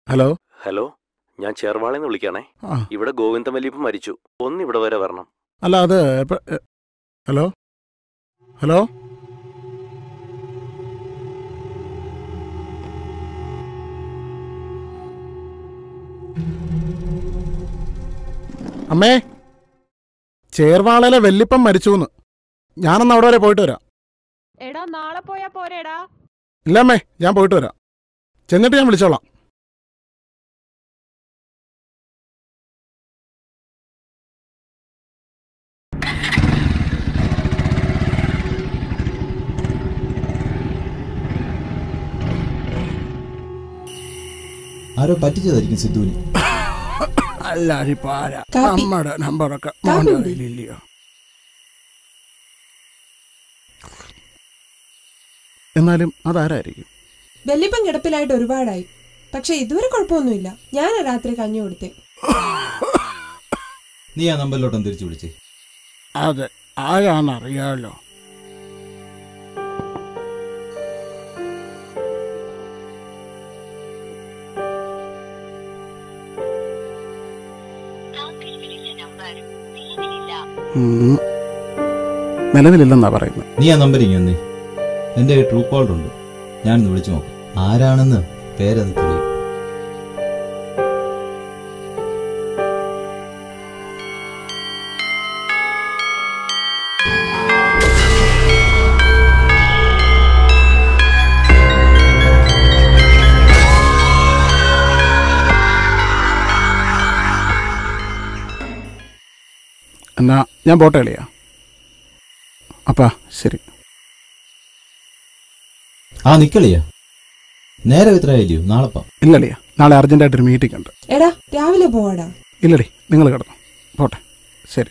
Hello hello, ഞാൻ ചേർവാളെന്ന് വിളിക്കാണേ. ഇവിടെ ഗോവിന്ദ വല്യപ്പൻ മരിച്ചു. ഒന്ന് ഇവിടെ വരെ വരണം. അല്ല അത് ഹലോ ഹലോ അമ്മേ, ചേർവാളയിലെ വല്യപ്പൻ മരിച്ചു. ഞാനൊന്ന് അവിടെ വരെ പോയിട്ട് വരാം. എടാ നാളെ പോയാ പോരേടാ? ഇല്ല അമ്മേ, ഞാൻ പോയിട്ട് വരാം. ചെന്നിട്ട് ഞാൻ വിളിച്ചോളാം. ആരോ പറ്റിച്ചതായിരിക്കും സിദ്ധുവിന്. അല്ല നമ്മുടെ നമ്പറൊക്കെ ഇല്ലയോ? എന്നാലും അതാരായിരിക്കും? വല്യപ്പൻ കിടപ്പിലായിട്ട് ഒരുപാടായി, പക്ഷെ ഇതുവരെ കുഴപ്പമൊന്നുമില്ല. ഞാനാ രാത്രി കഞ്ഞി കൊടുത്തേ. നീ ആ നമ്പറിലോട്ടൊന്ന് തിരിച്ചു വിളിച്ചേ. അതെ, ആരാന്നറിയാലോ. നിലവിലില്ലെന്നാ പറയുന്നത്. നീ ആ നമ്പർ ഇങ്ങനെ എന്റെ ട്രൂ കോളർ ഉണ്ട്, ഞാനൊന്ന് വിളിച്ചു നോക്കാം. ആരാണെന്ന് പേരൊന്ന് തെളിയും. എന്നാ ഞാൻ പോട്ടെ കളിയാ. അപ്പാ ശരി. ആ നിക്കളിയാ, നേരെ ഇത്രയായില്ലയോ? നാളെപ്പാ. ഇല്ലടിയാ, നാളെ അർജന്റായിട്ടൊരു മീറ്റിംഗ് ഉണ്ട്. എടാ രാവിലെ പോവാടാ. ഇല്ലടി, നിങ്ങൾ കിടന്നു. പോട്ടെ, ശരി.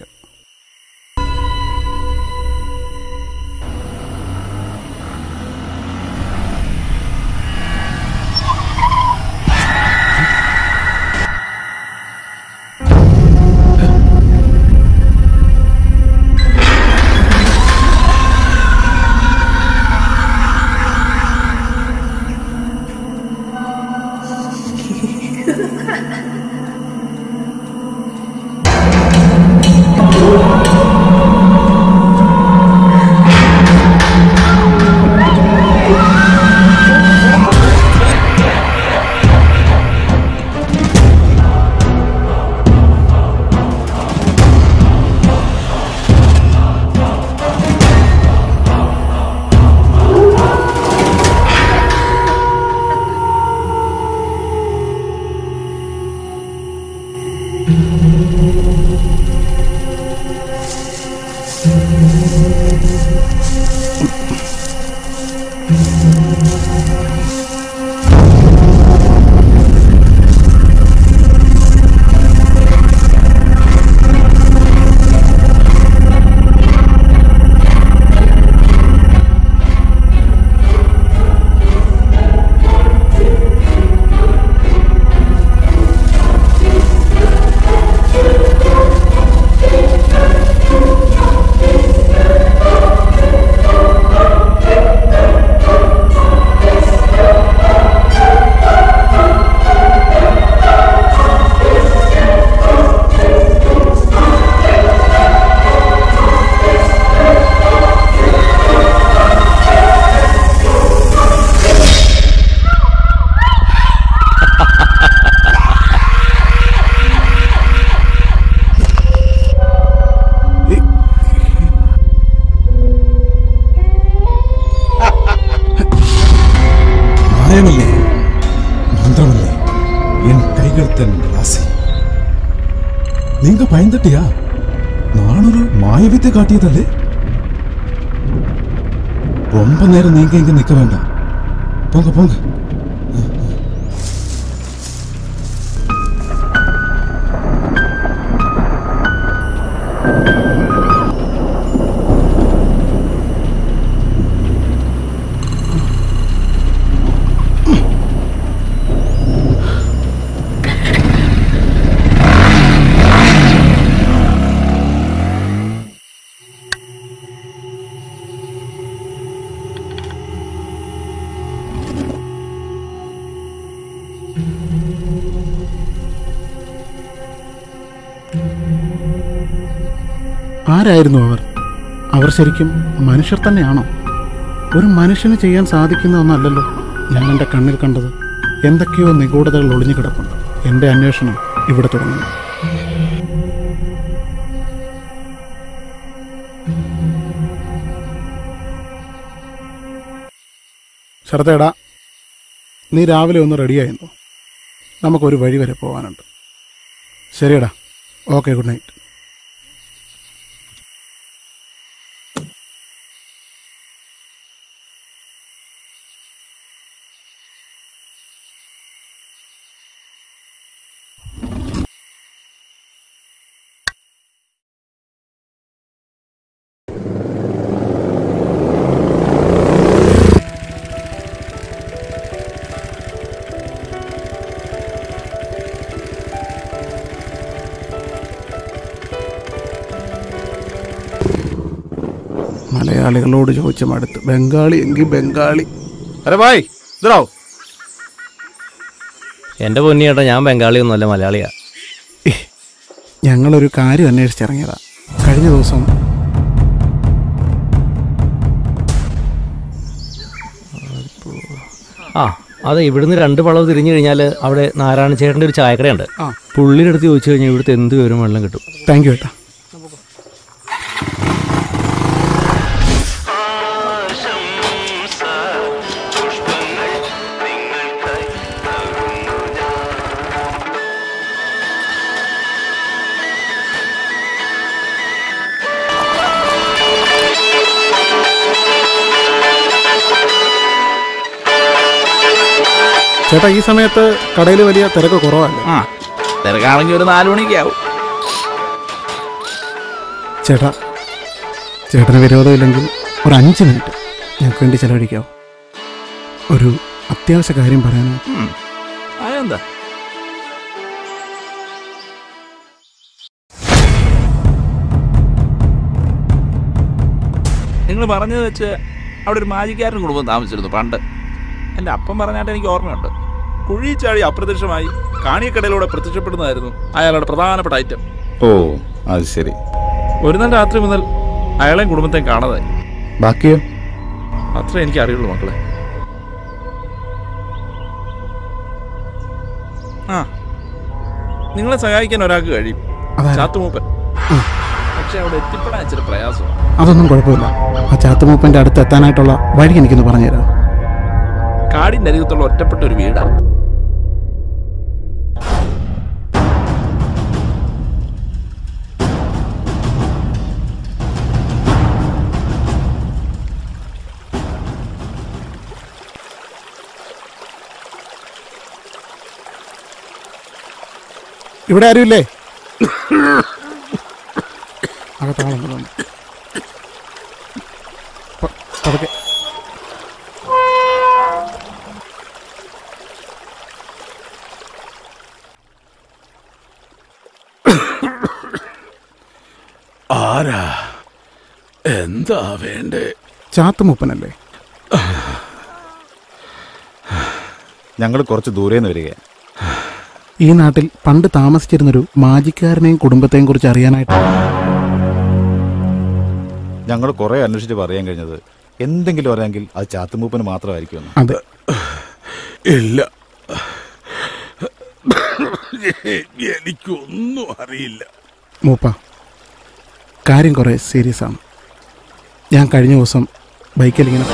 மந்திரமல்லே என் கைகள் தன் ராசி. நீங்க பயந்துட்டியா? நானொரு மாயவித்தை காட்டியதல்லே. ரொம்ப நேரம் நீங்க இங்க நிக்க வேண்டாம். போங்க போங்க. ആരായിരുന്നു അവർ? അവർ ശരിക്കും മനുഷ്യർ തന്നെയാണോ? ഒരു മനുഷ്യന് ചെയ്യാൻ സാധിക്കുന്ന ഒന്നല്ലല്ലോ ഞാൻ എൻ്റെ കണ്ണിൽ കണ്ടത്. എന്തൊക്കെയോ നിഗൂഢതകൾ ഒളിഞ്ഞു കിടപ്പുണ്ട്. എൻ്റെ അന്വേഷണം ഇവിടെ തുടങ്ങുന്നു. ശരത്തേടാ, നീ രാവിലെ ഒന്ന് റെഡിയായിരുന്നു. നമുക്കൊരു വഴി വരെ പോകാനുണ്ട്. ശരിയടാ, ഓക്കെ, ഗുഡ് നൈറ്റ്. മലയാളികളോട് ചോദിച്ച മടുത്ത്. ബംഗാളി എങ്കിൽ ബംഗാളി. അരെ ഭായ് ഇതാവോ? എൻ്റെ പൊന്നിയേട്ടാ, ഞാൻ ബംഗാളിയൊന്നുമല്ല, മലയാളിയാ. ഞങ്ങളൊരു കാര്യം അന്വേഷിച്ചിറങ്ങിയതാ. കഴിഞ്ഞ ദിവസം അതെ, ഇവിടുന്ന് 2 വളവ് തിരിഞ്ഞു കഴിഞ്ഞാൽ അവിടെ നാരായണ ചേട്ടൻ്റെ ഒരു ചായക്കടയുണ്ട്. പുള്ളിയുടെ അടുത്ത് ചോദിച്ചു കഴിഞ്ഞാൽ ഇവിടുത്തെ എന്ത് വിവരം വെള്ളം കിട്ടും. താങ്ക് യു ഏട്ടാ. ചേട്ടാ, ഈ സമയത്ത് കടയിൽ വലിയ തിരക്ക് കുറവല്ലേ? തിരക്കാണെങ്കിൽ ഒരു 4 മണിക്ക് ആവും. ചേട്ടാ, ചേട്ടന് വിരോധമില്ലെങ്കിൽ ഒരു 5 മിനിറ്റ് ഞങ്ങൾക്ക് വേണ്ടി ചെലവഴിക്കാവോ? ഒരു അത്യാവശ്യ കാര്യം പറയാനോ? അതെന്താ? നിങ്ങൾ പറഞ്ഞത് വെച്ച് അവിടെ ഒരു മാജിക്കാരൻ കുടുംബം താമസിച്ചിരുന്നു പണ്ട്. എൻ്റെ അപ്പം പറഞ്ഞായിട്ട് എനിക്ക് ഓർമ്മയുണ്ട്. കുഴിച്ചാഴി അപ്രത്യക്ഷമായി കാണിയക്കടയിലൂടെ പ്രത്യക്ഷപ്പെടുന്നതായിരുന്നു അയാളുടെ പ്രധാനപ്പെട്ട ഐറ്റം. ഓ, അത് ശരി. ഒരു നാൾ രാത്രി മുതൽ അയാളെയും കുടുംബത്തെയും കാണാതായി. ബാക്കിയോ? അത്രേ എനിക്ക് അറിയുള്ളൂ മക്കളെ. നിങ്ങളെ സഹായിക്കാൻ ഒരാൾക്ക് കഴിയും, ചാത്തുമൂപ്പൻ. പക്ഷെ അവിടെ എത്തിപ്പെടാൻ ഇച്ചിരി പ്രയാസം. അതൊന്നും കുഴപ്പമില്ല. ആ ചാത്തുമൂപ്പൻ്റെ അടുത്ത് എത്താനായിട്ടുള്ള വഴി എനിക്കൊന്ന് പറഞ്ഞുതരാം. കാടിൻ്റെ അരികത്തുള്ള ഒറ്റപ്പെട്ട ഒരു വീടാണ്. ഇവിടെ ആരുമില്ലേ? അകത്താളുണ്ട്. പതുക്കെ. ആരാ? എന്താ വേണ്ടേ? ചാത്തുമൂപ്പനല്ലേ? ഞങ്ങൾ കുറച്ച് ദൂരേന്ന് വരിക. ഈ നാട്ടിൽ പണ്ട് താമസിച്ചിരുന്നൊരു മാജിക്കാരനെയും കുടുംബത്തെയും കുറിച്ച് അറിയാനായിട്ട് ഞങ്ങൾ കുറെ അന്വേഷിച്ച് പറയാൻ കഴിഞ്ഞത് എന്തെങ്കിലും അറിയാമെങ്കിൽ അത് ചാത്തുമൂപ്പന് മാത്രമായിരിക്കും. അതെ. ഇല്ല, എനിക്കൊന്നും അറിയില്ല. മൂപ്പ, കാര്യം കുറെ സീരിയസ് ആണ്. ഞാൻ കഴിഞ്ഞ ദിവസം ബൈക്കിൽ ഇങ്ങനെ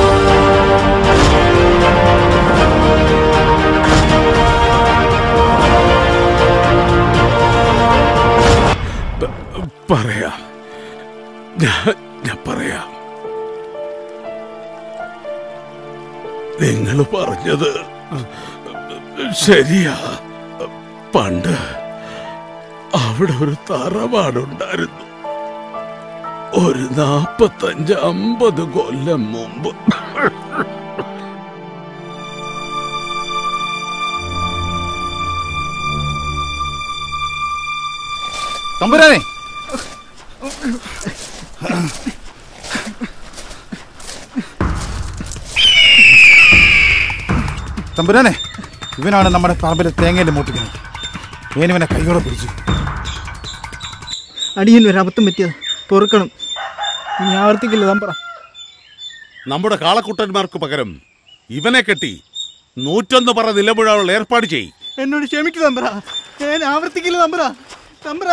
പറയാം, ഞാൻ പറയാം. നിങ്ങൾ പറഞ്ഞത് ശരിയാ. പണ്ട് അവിടെ ഒരു തറവാടുണ്ടായിരുന്നു. ഒരു 45-50 കൊല്ലം മുമ്പ്. തമ്പുരാനെ, തമ്പുരാനെ, ഇവനാണ് നമ്മുടെ പറമ്പിലെ തേങ്ങയുടെ മൂട്ടിക്കുന്നത്. ഇവനെ കൈയോടെ പിടിച്ചു. അടിയൻ ഒരു അബദ്ധം പറ്റിയത്. പൊറുക്കണം. ഇനി ആവർത്തിക്കില്ല തമ്പ്ര. നമ്മുടെ കാളക്കുട്ടന്മാർക്ക് പകരം ഇവനെ കെട്ടി 101 പറ നിലമുഴകൾ ഏർപ്പാട് ചെയ്യും. എന്നോട് ക്ഷമിക്കു തമ്പ്ര, ഞാൻ ആവർത്തിക്കില്ല തമ്പ്ര. തമ്പ്ര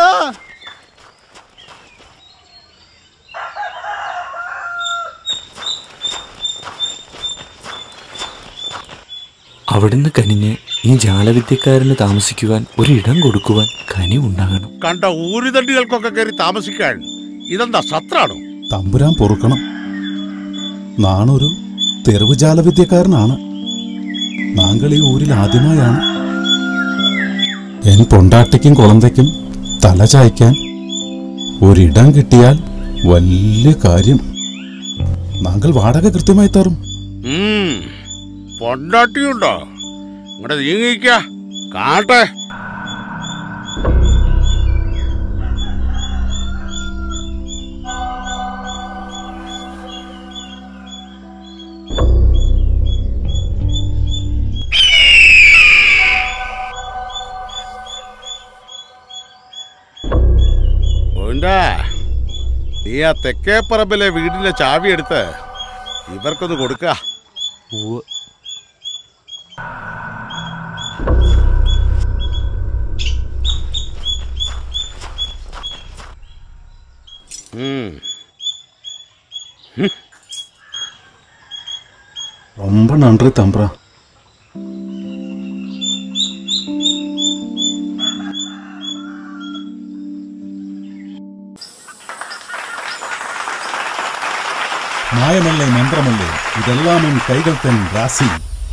അവിടുന്ന് കനിഞ്ഞ് ഈ ജാലവിദ്യക്കാരന് താമസിക്കുവാൻ ഒരിടം കൊടുക്കുവാൻ കനി ഉണ്ടാകണം. കണ്ട ഊരുതണ്ടികൾക്കൊക്കെ കയറി താമസിക്കാൻ ഇതെന്താ സത്രാണോ? തമ്പുരാൻ പൊറുക്കണം. നാണൊരു തെരുവ് ജാലവിദ്യക്കാരനാണ്. നാങ്കൾ ഈ ഊരിൽ ആദ്യമായാണ്. എൻ പൊണ്ടാട്ടിക്കും കുളന്തയ്ക്കും തല ചായ്ക്കാൻ ഒരിടം കിട്ടിയാൽ വലിയ കാര്യം. നാങ്കൾ വാടക കൃത്യമായി തരും. പൊണ്ടാട്ടിയുണ്ടോ? ഇങ്ങോട്ട് നീങ്ങിക്ക കാട്ടെ. നീ ആ തെക്കേപ്പറമ്പിലെ വീടിന്റെ ചാവി എടുത്ത് ഇവർക്കൊന്ന് കൊടുക്ക. ரொம்ப நன்றி தம்பரா. மாயமல்லை மந்திரமல்லை இதெல்லாம் என் கைகள் தன் ராசி.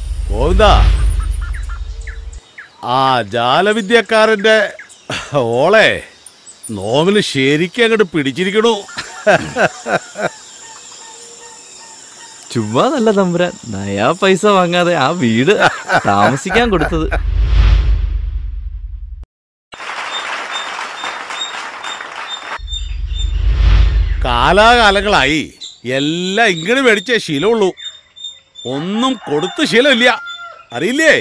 ആ ജാലവിദ്യക്കാരന്റെ ഓളെ നോമിന് ശരിക്കും അങ്ങോട്ട് പിടിച്ചിരിക്കണു. ചുമ്മാ നല്ല തമ്പുരാൻ നയാ പൈസ വാങ്ങാതെ ആ വീട് താമസിക്കാൻ കൊടുത്തത്. കാലാകാലങ്ങളായി എല്ലാം ഇങ്ങനെ മേടിച്ചേ ശീലമുള്ളൂ. ഒന്നും കൊടുത്ത് ശീലമില്ല, അറിയില്ലേ?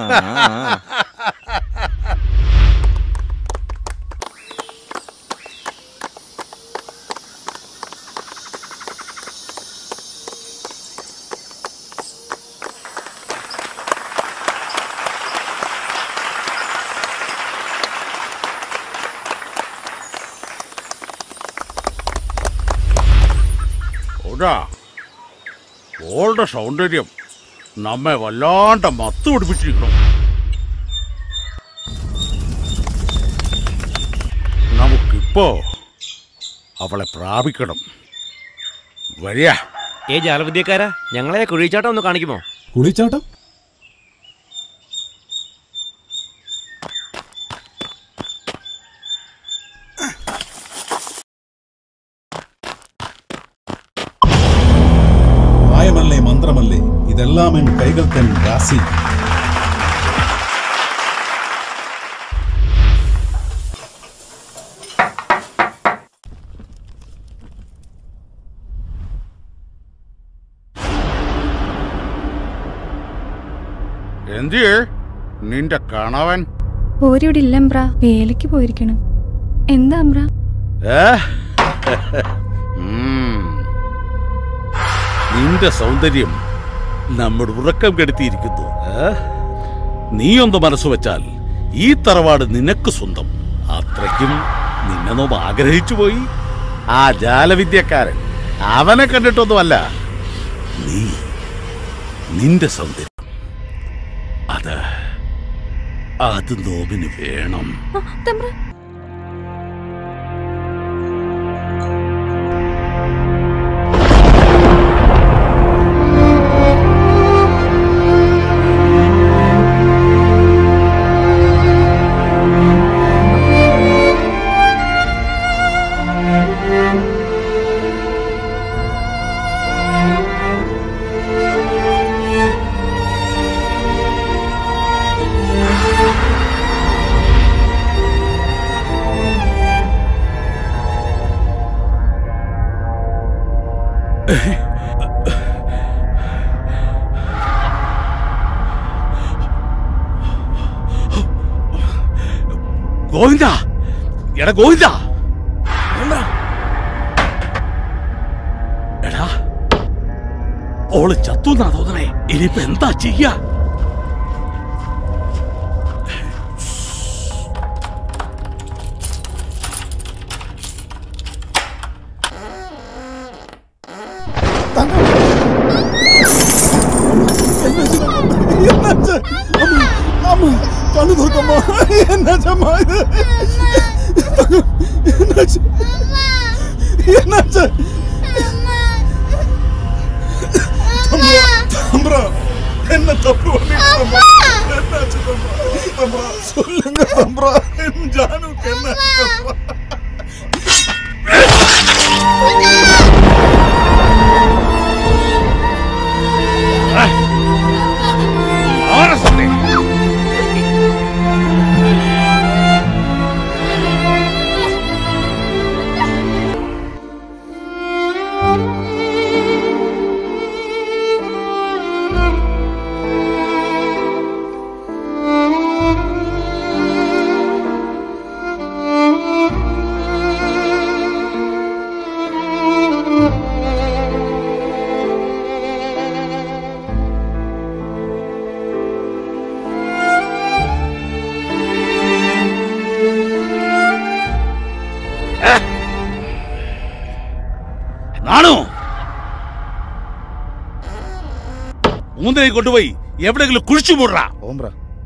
ഓളുടെ സൗന്ദര്യം നമ്മെ വല്ലാണ്ട് മത്ത് പിടിപ്പിച്ചിരിക്കണം. നമുക്കിപ്പോ അവളെ പ്രാപിക്കണം. വരിക. ജാലവിദ്യക്കാരാ, ഞങ്ങളെ കുഴിച്ചാട്ടം ഒന്ന് കാണിക്കുമോ? കുഴിച്ചാട്ടം? மாயமல்லை மந்திரமல்லை இதெல்லாம் என் கைகள் தன் ராசி. എന്തിയേ നിന്റെ കണവൻ? ഓരിവിടെ ഇല്ലമ്പ്ര, വേലയ്ക്ക് പോയിരിക്കണം. എന്താ അമ്പ്ര? നിന്റെ സൗന്ദര്യം നമ്മുടെ ഉറക്കം കെടുത്തിയിരിക്കുന്നു. നീയൊന്ന് മനസ്സു വെച്ചാൽ ഈ തറവാട് നിനക്ക് സ്വന്തം. അത്രയ്ക്കും നിന്നെ നോമ്പ് ആഗ്രഹിച്ചു പോയി. ആ ജാലവിദ്യക്കാരൻ അവനെ കണ്ടിട്ടൊന്നുമല്ല, നിന്റെ സൗന്ദര്യം അത് നോവിന് വേണം. ഗോവിന്ദ, എടാ ഗോവിന്ദ, ഓള് ചത്തുന്നാ തോന്നണേ. ഇനിയിപ്പോ എന്താ ചെയ്യാ? കണ്ണു നോക്കമ്മ. എന്നാച്ചമ്മ ഇത്? എന്നാച്ച്? என்ன தப்பு பண்ணிட்டோம்மா? என்னாச்சு தம்பா? சொல்லுங்க தம்பா. ஜானுக்கு என்ன? മൂന്നിനെ കൊണ്ടുപോയി എവിടെയെങ്കിലും കുഴിച്ചു മൂടാ. ഓംബ്ര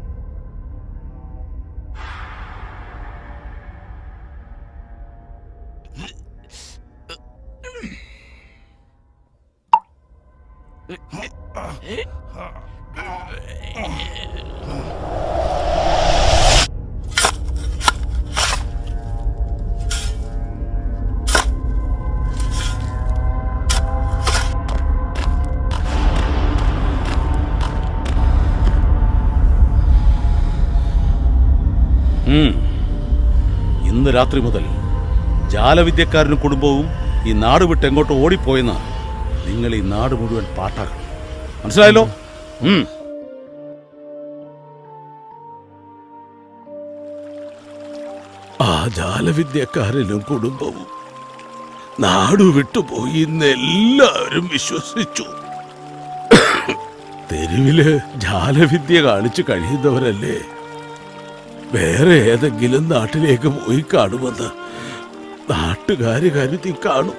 ഇന്ന് രാത്രി മുതൽ ജാലവിദ്യക്കാരനും കുടുംബവും ഈ നാട് വിട്ട് എങ്ങോട്ട് ഓടിപ്പോയെന്ന് നിങ്ങൾ ഈ നാട് മുഴുവൻ പാട്ടാക്കണം. മനസ്സിലായല്ലോ? ആ ജാലവിദ്യക്കാരനും കുടുംബവും നാടു വിട്ടുപോയി എന്ന് എല്ലാവരും വിശ്വസിച്ചു. തെരുവില് ജാലവിദ്യ കാണിച്ചു കഴിയുന്നവരല്ലേ വേറെ ഏതെങ്കിലും നാട്ടിലേക്ക് പോയി കാണുമെന്ന് നാട്ടുകാര് കരുതി കാണും.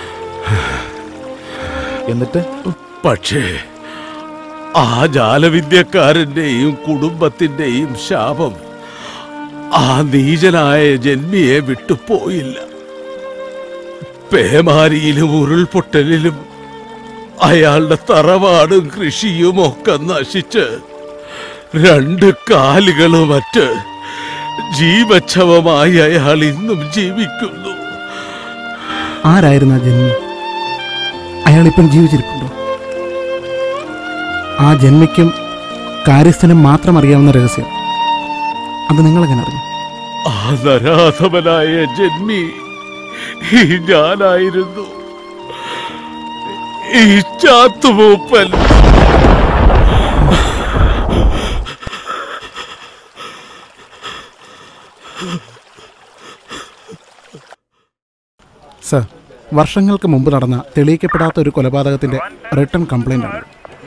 എന്നിട്ട് പക്ഷേ ആ ജാലവിദ്യക്കാരന്റെയും കുടുംബത്തിന്റെയും ശാപം ആ നീചനായ ജന്മിയെ വിട്ടുപോയില്ല. പേമാരിയിലും ഉരുൾപൊട്ടലിലും അയാളുടെ തറവാടും കൃഷിയും ഒക്കെ നശിച്ച് 2 കാലുകളുമറ്റ് ജീവച്ഛവമായി അയാൾ ഇന്നും ജീവിക്കുന്നു. ആരായിരുന്നു ആ ജന്മി? അയാളിപ്പം ജീവിച്ചിരിപ്പുണ്ടോ? ആ ജന്മിക്കും കാര്യസ്ഥനും മാത്രം അറിയാവുന്ന രഹസ്യം അത് നിങ്ങളെങ്ങനെ അറിഞ്ഞു? ആ നരാധമനായ ജന്മി ഞാനായിരുന്നു. ഈ ചാത്തുമൂപ്പൻ. സർ, വർഷങ്ങൾക്ക് മുമ്പ് നടന്ന തെളിയിക്കപ്പെടാത്ത ഒരു കൊലപാതകത്തിന്റെ റിട്ടേൺ കംപ്ലൈന്റ് ആണ്.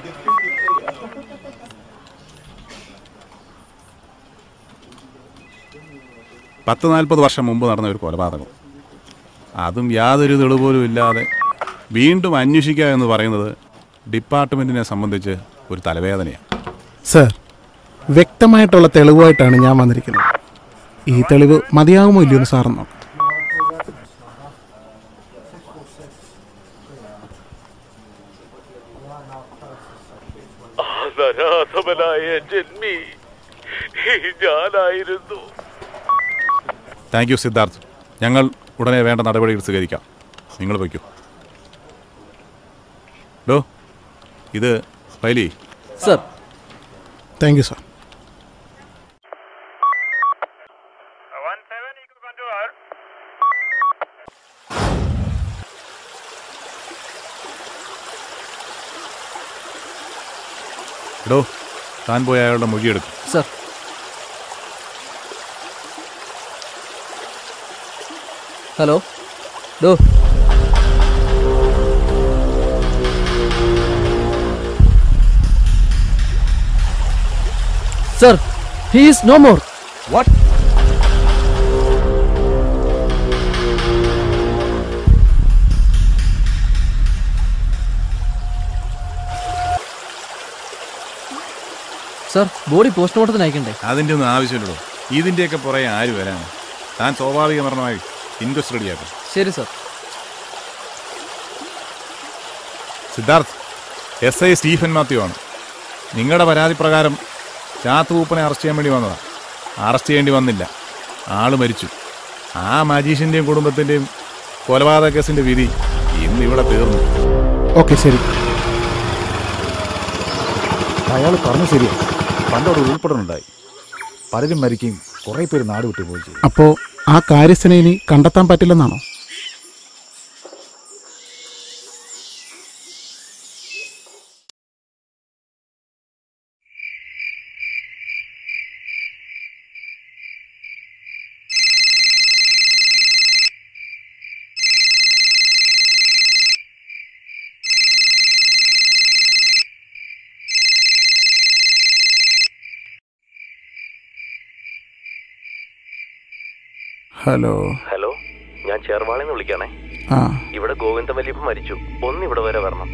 പത്ത് 40 വർഷം മുമ്പ് നടന്ന ഒരു കൊലപാതകം, അതും യാതൊരു തെളിവുപോലും ഇല്ലാതെ വീണ്ടും അന്വേഷിക്കുക എന്ന് പറയുന്നത് ഡിപ്പാർട്ട്മെന്റിനെ സംബന്ധിച്ച് ഒരു തലവേദനയാണ്. സർ, വ്യക്തമായിട്ടുള്ള തെളിവുമായിട്ടാണ് ഞാൻ വന്നിരിക്കുന്നത്. ഈ തെളിവ് മതിയാകുമോ ഇല്ലയോ എന്ന് സാറ് നോക്കാം. Thank you Siddharth. ഞങ്ങൾ ഉടനെ വേണ്ട നടപടികൾ സ്വീകരിക്കാം. നിങ്ങൾ വയ്ക്കൂ. ഡോ, ഇത് ഫൈലി. സർ. Thank you sir. ഡോ, താൻ പോയി അയാളുടെ മൊഴിയെടുക്കും. സർ. ഹലോ ഡോ. Sir, he is no more. What? Sir, body പോസ്റ്റ്മോർട്ടത്തിന് അയക്കണ്ടേ? അതിൻ്റെ ഒന്നും ആവശ്യമില്ലല്ലോ. ഇതിൻ്റെയൊക്കെ പുറകെ ആര് വരാണ്? താൻ സ്വാഭാവിക മരണമായി ഇൻക്വസ്റ്റ് റെഡിയാക്കും. ശരി sir. Siddharth, SI Stephen Mathew ആണ്. നിങ്ങളുടെ പരാതി പ്രകാരം ചാത്തൂപ്പനെ അറസ്റ്റ് ചെയ്യാൻ വേണ്ടി വന്നതാണ്. അറസ്റ്റ് ചെയ്യേണ്ടി വന്നില്ല, ആള് മരിച്ചു. ആ മജീഷ്യൻ്റെയും കുടുംബത്തിൻ്റെയും കൊലപാതക കേസിൻ്റെ വിധി ഇന്നിവിടെ തീർന്നു. ഓക്കെ, ശരി. അയാൾ പറഞ്ഞു ശരിയാണ്. പണ്ടോട് ഉൾപ്പെടലുണ്ടായി, പലരും മരിക്കുകയും കുറേ പേര് നാട് വിട്ടു പോയി ചെയ്യും. അപ്പോൾ ആ കാര്യസ്ഥനെ ഇനി കണ്ടെത്താൻ പറ്റില്ലെന്നാണോ? ഹലോ. ഹലോ, ഞാൻ ചേർവാളെന്ന് വിളിക്കാണേ. ഇവിടെ ഗോവിന്ദ വല്യപ്പ മരിച്ചു. ഒന്ന് ഇവിടെ വരെ വരണം.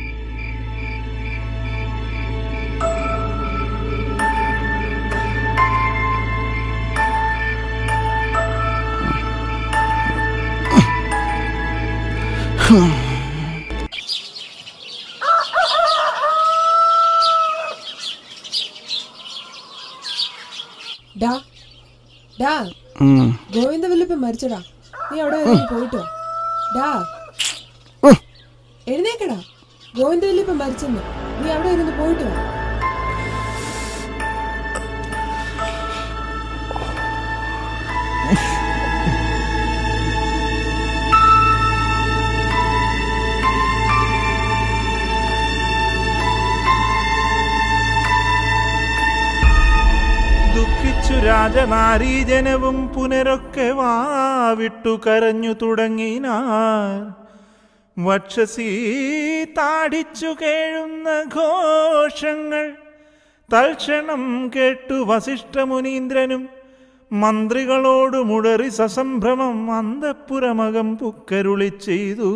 ഗോവിന്ദ വല്യപ്പ മരിച്ചടാ. നീ അവിടെ വരെ പോയിട്ടോ. ഡാ, എഴുന്നേക്കടാ. ഗോവിന്ദ വല്യപ്പ മരിച്ചെന്ന്. നീ അവിടെ ഇരുന്ന് പോയിട്ടോ. ദുഃഖിച്ചു രാജനാരീജനവും പുനരൊക്കെ വാവിട്ടു കരഞ്ഞു തുടങ്ങിനാർ. വക്ഷസീ താടിച്ചു കേഴുന്ന ഘോഷങ്ങൾ തൽക്ഷണം കേട്ടു വസിഷ്ഠമുനീന്ദ്രനും മന്ത്രികളോടു മുടറി സസംഭ്രമം അന്തഃപുരമകം പുക്കരുളി ചെയ്തു.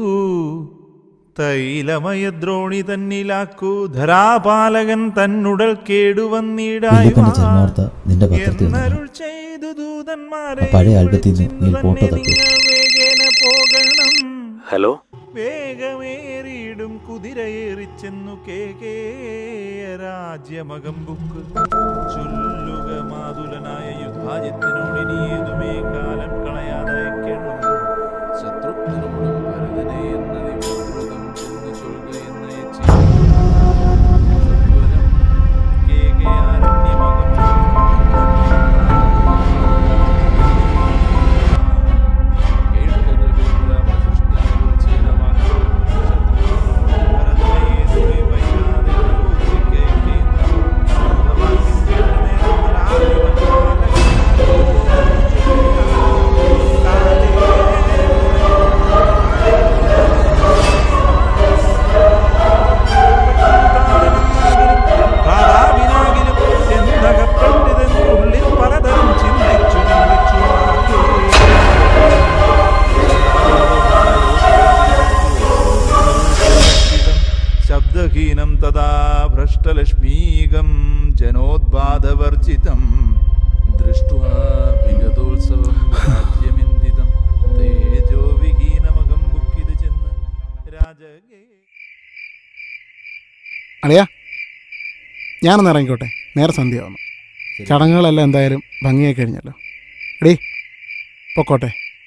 തൈലമയദ്രോണി തന്നിലാക്കൂ ധരാപാലകൻ തന്നുടൽ കേടുവന്നിടായി എന്നരുൾ ചെയ്തു ദൂതന്മാരെ വേഗേന പോകണം. ഹലോ, വേഗമേറിയിടും കുതിരയേറിച്ചെന്നു കേകേയ രാജ്യമകം ബുക്ക് ചൊല്ലുക മാതുലനായ യുദ്ധാജിത്തിനോടിനി ഏതുമേ കാലം കളയാതയക്കണം. ശത്രുഘ്നനോടും ഭരതനെ എന്നതിവ്രതം ചെന്ന് ചൊൽക എന്നയച്ചി കേകയാരണ്യമകം ശബ്ദഹീനം തഥാ ഭ്രഷ്ടലക്ഷ്മീകം ജനോദ്ബാധവർജിതം ദൃഷ്ട്വാ വിഗതോത്സവം രാജ്യമിന്ദിതം തേജോ വിഹീനമകം ബുക്കിത് ചെന്ന് രാജകേ. അളിയാ, ഞാനൊന്ന് ഇറങ്ങിക്കോട്ടെ. നേരെ സന്ധ്യയാവുന്നു. ചടങ്ങുകളെല്ലാം എന്തായാലും ഭംഗിയായി കഴിഞ്ഞല്ലോ. എടീ, പൊക്കോട്ടെ.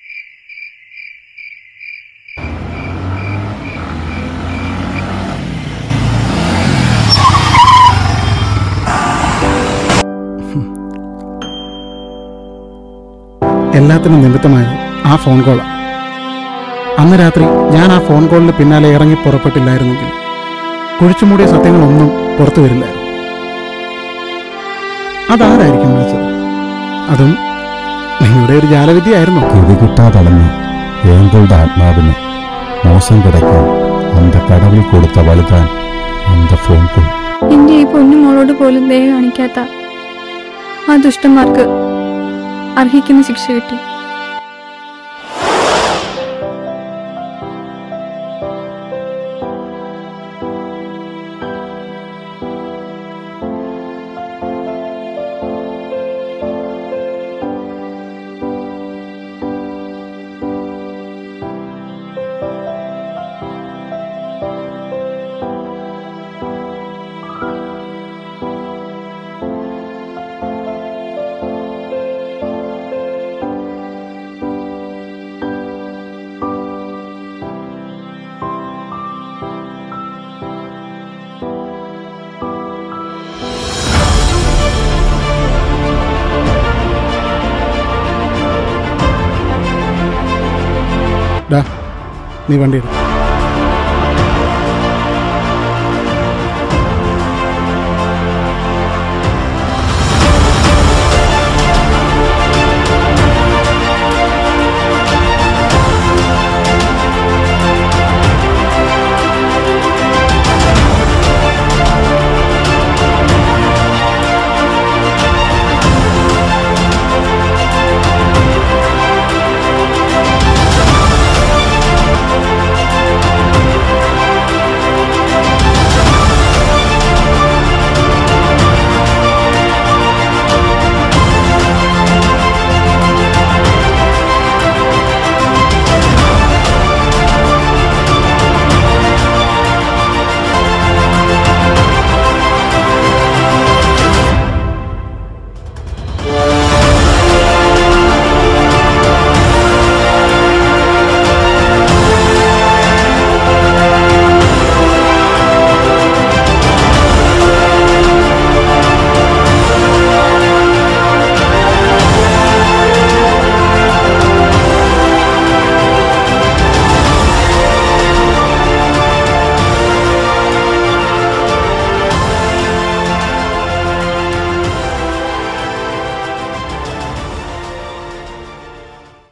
എല്ലാത്തിനും നിമിത്തമായി ആ ഫോൺ കോളാണ്. അന്ന് രാത്രി ഞാൻ ആ ഫോൺ കോളിന് പിന്നാലെ ഇറങ്ങി പുറപ്പെട്ടില്ലായിരുന്നെങ്കിൽ കുഴിച്ചുമൂടിയ സത്യങ്ങളൊന്നും പുറത്തു വരില്ലായിരുന്നു. അതാരായിരിക്കും വിളിച്ചത്? അതും നിങ്ങളുടെ ഒരു ജാലവിദ്യയായിരുന്നു. കിട്ടാതളഞ്ഞ ഏങ്കളുടെ ആത്മാവിന് മോശം കിടക്കാൻ അന്ത കടവിൽ കൊടുത്ത വലുതാൻ അന്ത ഫോൺ കോൾ. എന്റെ ഈ പൊന്നു മോളോട് പോലും ദയ കാണിക്കാത്ത ആ ദുഷ്ടന്മാർക്ക് അർഹിക്കുന്ന ശിക്ഷ കിട്ടി. നീ വണ്ടി എടുക്കും.